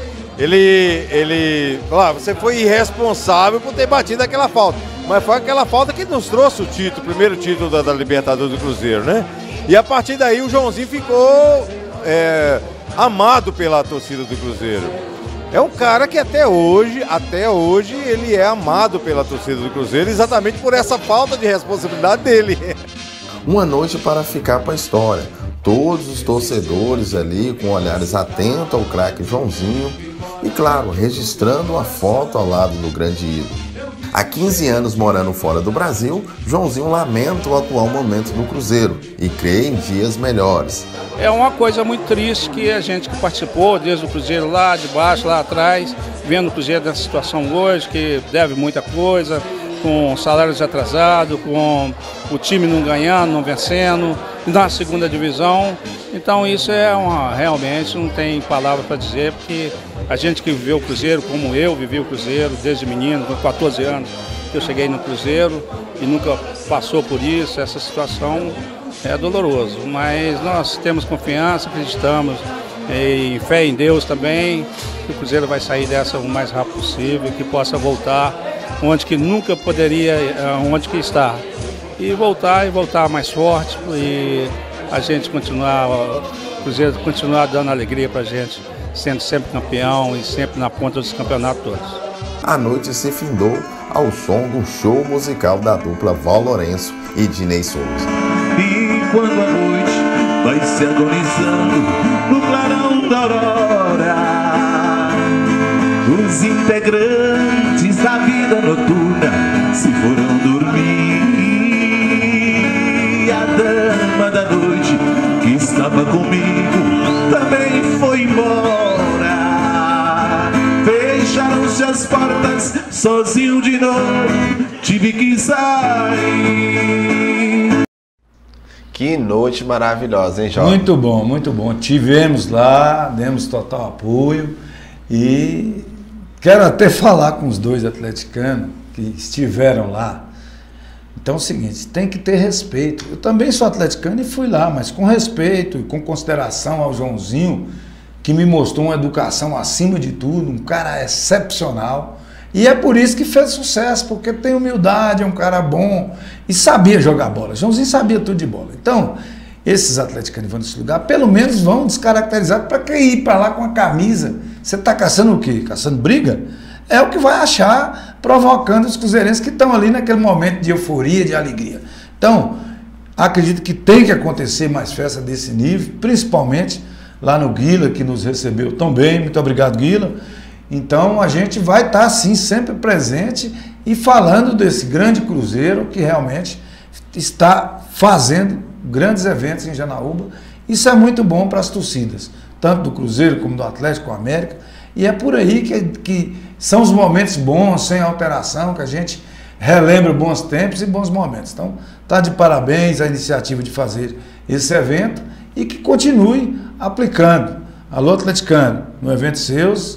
ele, ele, lá, você foi irresponsável por ter batido aquela falta, mas foi aquela falta que nos trouxe o título, o primeiro título da, da Libertadores do Cruzeiro, né? E a partir daí o Joãozinho ficou é, amado pela torcida do Cruzeiro. É um cara que até hoje, até hoje, ele é amado pela torcida do Cruzeiro exatamente por essa falta de responsabilidade dele. Uma noite para ficar para a história. Todos os torcedores ali com olhares atentos ao craque Joãozinho e, claro, registrando uma foto ao lado do grande ídolo. Há quinze anos morando fora do Brasil, Joãozinho lamenta o atual momento do Cruzeiro e crê em dias melhores. É uma coisa muito triste que a gente que participou desde o Cruzeiro lá de baixo, lá atrás, vendo o Cruzeiro nessa situação hoje, que deve muita coisa, com salários atrasados, com o time não ganhando, não vencendo, na segunda divisão. Então isso é uma, realmente não tem palavra para dizer, porque a gente que viveu o Cruzeiro, como eu vivi o Cruzeiro desde menino, com quatorze anos, eu cheguei no Cruzeiro e nunca passou por isso, essa situação é doloroso. Mas nós temos confiança, acreditamos em fé em Deus também, que o Cruzeiro vai sair dessa o mais rápido possível, que possa voltar onde que nunca poderia, onde que está. E voltar, e voltar mais forte, e a gente continuar, o Cruzeiro continuar dando alegria pra gente, sendo sempre campeão e sempre na ponta dos campeonatos todos. A noite se findou ao som do show musical da dupla Val Lourenço e Dinei Souza. E quando a noite vai se agonizando no clarão da aurora, os integrantes da vida noturna se foram dormir. A dama da noite que estava comigo também foi embora. Fecharam-se as portas, sozinho de novo tive que sair. Que noite maravilhosa, hein, Jorge? Muito bom, muito bom. Tivemos lá, demos total apoio e quero até falar com os dois atleticanos que estiveram lá. Então é o seguinte, tem que ter respeito. Eu também sou atleticano e fui lá, mas com respeito e com consideração ao Joãozinho, que me mostrou uma educação acima de tudo, um cara excepcional. E é por isso que fez sucesso, porque tem humildade, é um cara bom e sabia jogar bola. Joãozinho sabia tudo de bola. Então, esses atleticanos vão nesse lugar, pelo menos vão descaracterizados. Para que ir para lá com a camisa? Você está caçando o quê? Caçando briga? É o que vai achar, provocando os cruzeirenses que estão ali naquele momento de euforia, de alegria. Então, acredito que tem que acontecer mais festa desse nível, principalmente lá no Guila, que nos recebeu tão bem. Muito obrigado, Guila. Então, a gente vai estar, sim, sempre presente e falando desse grande Cruzeiro que realmente está fazendo grandes eventos em Janaúba. Isso é muito bom para as torcidas, tanto do Cruzeiro como do Atlético, com a América. E é por aí que, que são os momentos bons, sem alteração, que a gente relembra bons tempos e bons momentos. Então, está de parabéns a iniciativa de fazer esse evento e que continue aplicando. Alô, atleticano, no evento seus,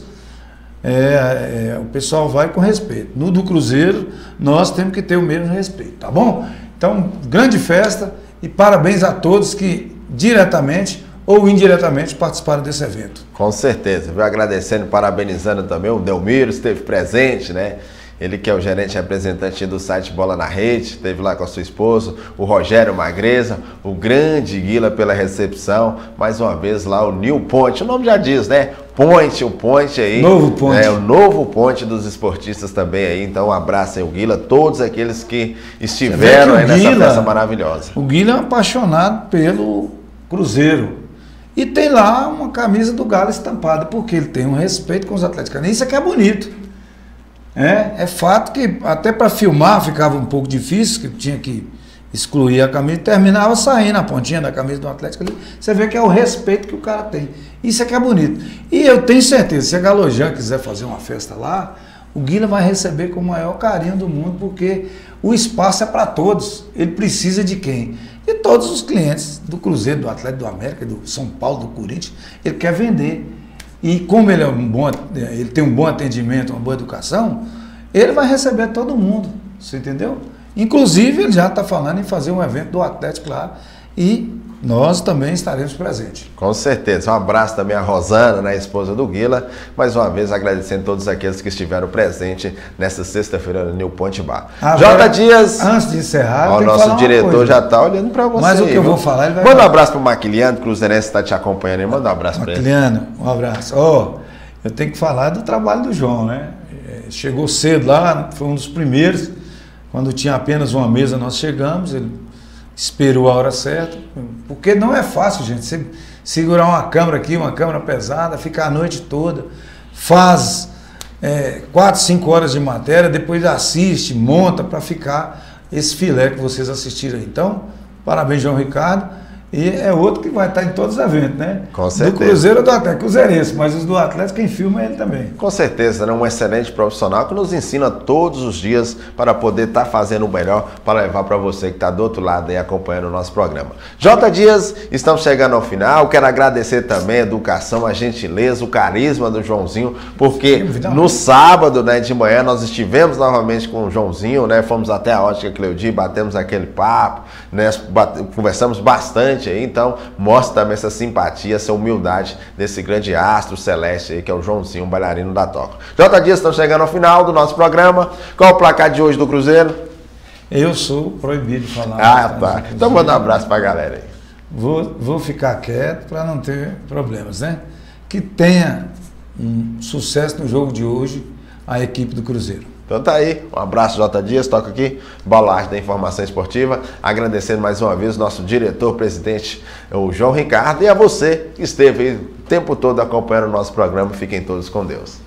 é, é, o pessoal vai com respeito. No do Cruzeiro, nós temos que ter o mesmo respeito, tá bom? Então, grande festa e parabéns a todos que diretamente ou indiretamente participaram desse evento. Com certeza, viu? Agradecendo e parabenizando também o Delmiro, esteve presente, né? Ele que é o gerente representante do site Bola na Rede, esteve lá com a sua esposa, o Rogério Magreza, o grande Guila pela recepção, mais uma vez lá o New Point, o nome já diz, né? Point, o Point aí. Novo Point. É, o novo Point dos esportistas também aí, então um abraço aí o Guila, todos aqueles que estiveram aí nessa Guila, festa maravilhosa. O Guila é apaixonado pelo Cruzeiro e tem lá uma camisa do Galo estampada, porque ele tem um respeito com os atleticanos, isso aqui é bonito. É, é fato que até para filmar ficava um pouco difícil, que tinha que excluir a camisa, terminava saindo a pontinha da camisa do Atlético ali. Você vê que é o respeito que o cara tem. Isso é que é bonito. E eu tenho certeza, se a Galojan quiser fazer uma festa lá, o Guila vai receber com o maior carinho do mundo, porque o espaço é para todos. Ele precisa de quem? De todos os clientes do Cruzeiro, do Atlético, do América, do São Paulo, do Corinthians. Ele quer vender. E como ele, é um bom, ele tem um bom atendimento, uma boa educação, ele vai receber todo mundo, você entendeu? Inclusive, ele já está falando em fazer um evento do Atlético lá e nós também estaremos presentes. Com certeza. Um abraço também a Rosana, né, a esposa do Guila. Mais uma vez agradecendo todos aqueles que estiveram presentes nessa sexta-feira no New Point Bar. Agora, J. Dias. Antes de encerrar, ó, o nosso diretor já está olhando para você. Mas o que aí, eu viu? vou falar, ele vai Manda falar. um abraço para o Maquiliano, Cruzeirense está te acompanhando aí. Manda um abraço para ele. Maquiliano, um abraço. Ó, eu tenho que falar do trabalho do João, né? Chegou cedo lá, foi um dos primeiros. Quando tinha apenas uma mesa, nós chegamos, ele esperou a hora certa, porque não é fácil, gente, você segurar uma câmera aqui, uma câmera pesada, ficar a noite toda, faz é, quatro, cinco horas de matéria, depois assiste, monta para ficar esse filé que vocês assistiram aí. Então, parabéns, João Ricardo. E é outro que vai estar em todos os eventos, né? Com certeza. Do Cruzeiro ou do Atlético, Cruzeirense, mas os do Atlético quem filma é ele também. Com certeza, né? Um excelente profissional que nos ensina todos os dias para poder estar fazendo o melhor para levar para você que está do outro lado aí acompanhando o nosso programa. J. Dias, estamos chegando ao final. Quero agradecer também a educação, a gentileza, o carisma do Joãozinho, porque no sábado, né, de manhã nós estivemos novamente com o Joãozinho, né? Fomos até a Ótica Cleudi, batemos aquele papo, né? Bate, conversamos bastante aí, então mostra também essa simpatia, essa humildade desse grande astro celeste aí, que é o Joãozinho, um bailarino da Toca. J. Dias, estamos chegando ao final do nosso programa. Qual é o placar de hoje do Cruzeiro? Eu sou proibido de falar. Ah, tá. Então manda um abraço pra galera aí. Vou, vou ficar quieto para não ter problemas, né? Que tenha um sucesso no jogo de hoje a equipe do Cruzeiro. Então tá aí, um abraço, J. Dias, toca aqui, Bola Arte da Informação Esportiva, agradecendo mais uma vez o nosso diretor-presidente, o João Ricardo, e a você que esteve aí o tempo todo acompanhando o nosso programa. Fiquem todos com Deus.